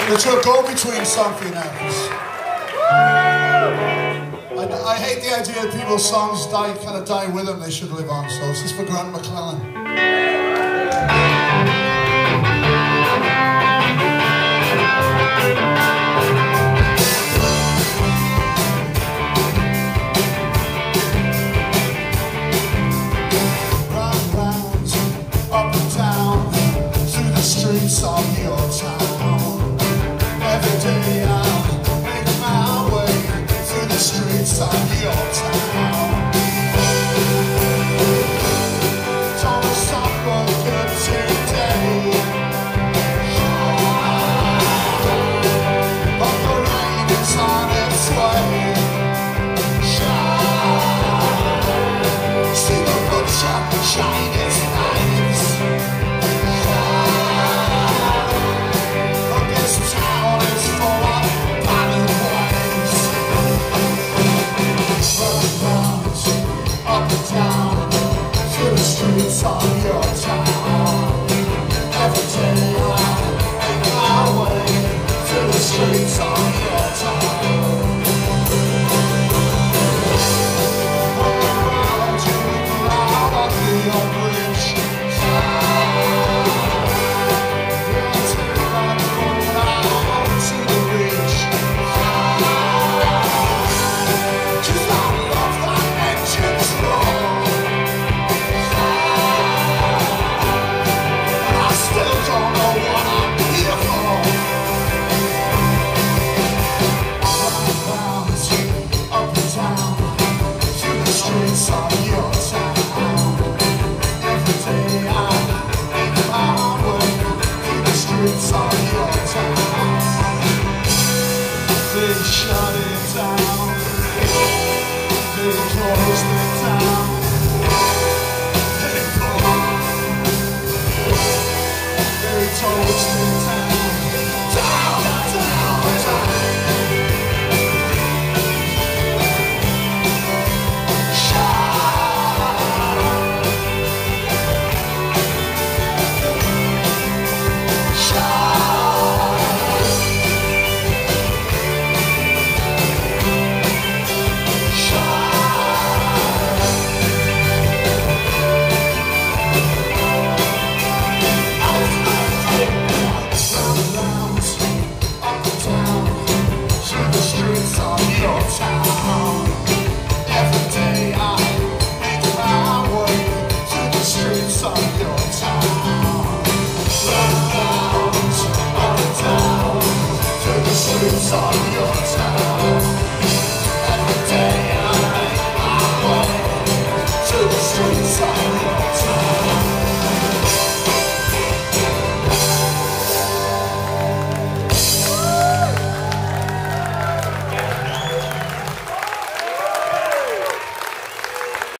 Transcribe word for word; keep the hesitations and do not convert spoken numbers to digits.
It's a go-between song for you now. I, I hate the idea that people's songs die, kind of die with them. They should live on. So this is for Grant McClellan. Streets of your town. Every day I'll make my way through the streets of your town. Don't stop for good today. But the rain is on its way. See the butcher shine his knives. Streets of your town. Every day I make my way through the streets of your town. Around you, out of the old bridge. Let's take that road out to the ridge. Just I love that engine's roar. Streets of your town. Every day I make my way through the streets of your town. They shut it down. They closed it down.